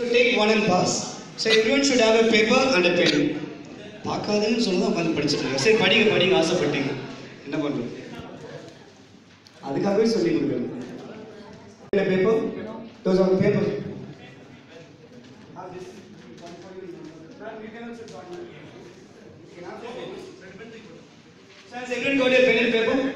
So take one and pass. So everyone should have a paper and a pen. பார்க்காதேன்னு சொன்னா உட்காந்து படிச்சுட்டு இருக்கேன். சரி படிங்க ஆசைப்பட்டீங்க என்ன பண்ணுறது அதுக்காகவே சொல்லி கொடுக்குறேன். Paper? Those are the paper. Has everyone got a pen and paper?